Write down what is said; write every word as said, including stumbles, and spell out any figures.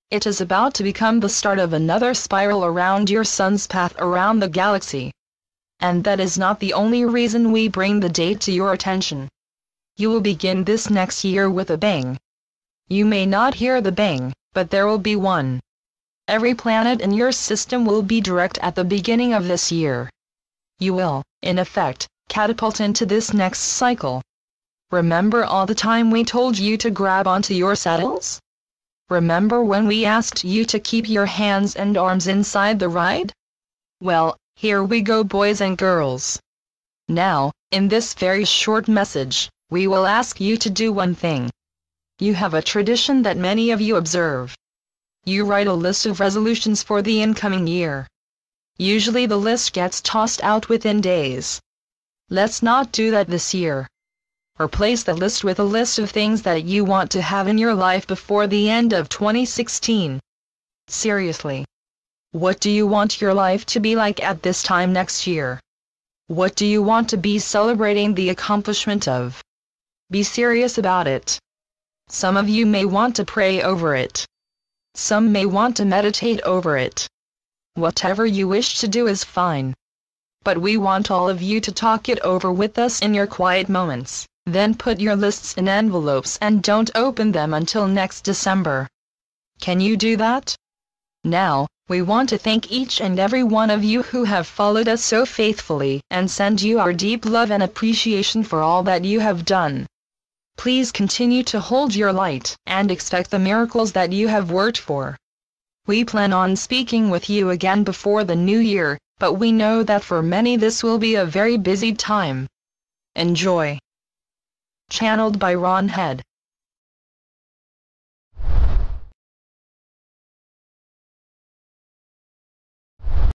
It is about to become the start of another spiral around your sun's path around the galaxy. And that is not the only reason we bring the date to your attention. You will begin this next year with a bang. You may not hear the bang, but there will be one. Every planet in your system will be direct at the beginning of this year. You will, in effect, catapult into this next cycle. Remember all the time we told you to grab onto your saddles? Remember when we asked you to keep your hands and arms inside the ride? Well, here we go, boys and girls. Now, in this very short message, we will ask you to do one thing. You have a tradition that many of you observe. You write a list of resolutions for the incoming year. Usually the list gets tossed out within days. Let's not do that this year. Replace the list with a list of things that you want to have in your life before the end of twenty sixteen. Seriously. What do you want your life to be like at this time next year? What do you want to be celebrating the accomplishment of? Be serious about it. Some of you may want to pray over it. Some may want to meditate over it. Whatever you wish to do is fine. But we want all of you to talk it over with us in your quiet moments. Then put your lists in envelopes and don't open them until next December. Can you do that? Now, we want to thank each and every one of you who have followed us so faithfully and send you our deep love and appreciation for all that you have done. Please continue to hold your light and expect the miracles that you have worked for. We plan on speaking with you again before the new year, but we know that for many this will be a very busy time. Enjoy. Channeled by Ron Head.